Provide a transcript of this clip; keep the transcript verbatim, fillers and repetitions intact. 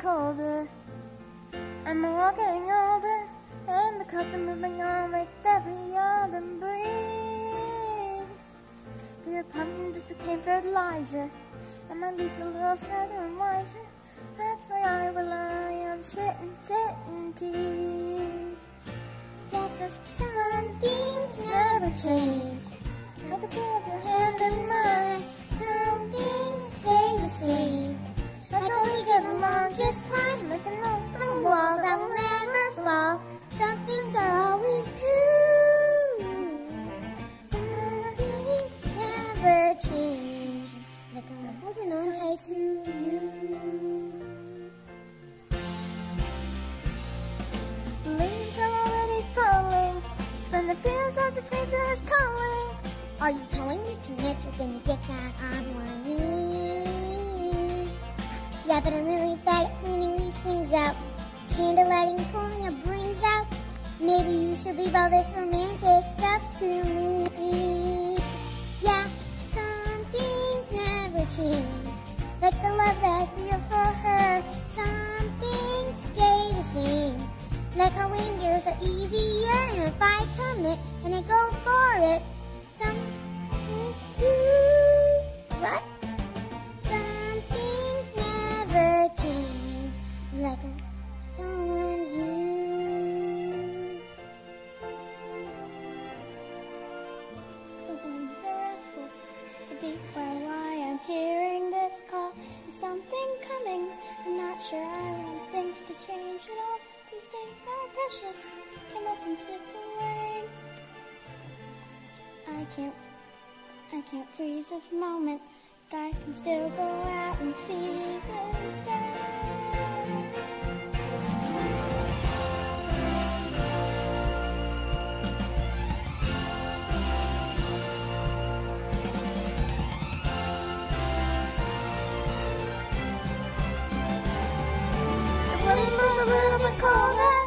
colder, and we're all getting older, and the clouds are moving on with every autumn breeze. But your pumpkin just became fertilizer, and my leaves a little sadder and wiser. That's why I rely on certain certainties. Yes, those some things never change. Like the feel of your hand in mine, some things stay the same. Like how we get along just fine, like an old stone wall that will never fall. Some things are always true. Some things never change. Like I'm holding on tight to you. The leaves are already falling, spend the fears of the freezer is calling. Are you telling me tonight you're gonna get down on one knee? Yeah, but I'm really bad at cleaning these things out. Candlelighting, pulling your brains out. Maybe you should leave all this romantic stuff to me. Yeah, some things never change. Like the love that I feel for her. Some things stay the same. Like how reindeers are easier, and if I commit and I go for it, some do what? Some things never change. Like a someone you. The winds are restless, the deep where why I'm hearing this call. Is something coming? I'm not sure. I want things to change at all. These days are precious, can let them slip away. I can't, I can't freeze this moment, but I can still go out and seize this day. The wind was a little bit colder,